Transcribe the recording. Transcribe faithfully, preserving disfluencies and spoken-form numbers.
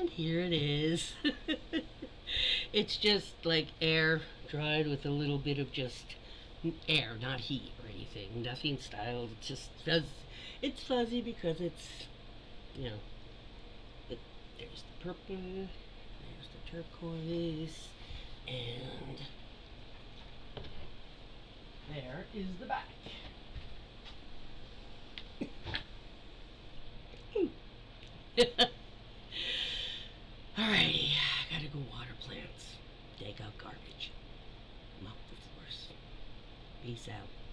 And here it is. It's just like air dried with a little bit of just air, not heat or anything. Nothing styled. It's just fuzz. It's fuzzy because it's, you know, it, there's the purple, there's the turquoise, and there is the back. Alrighty, I gotta go water plants, take out garbage, mop the floors. Peace out.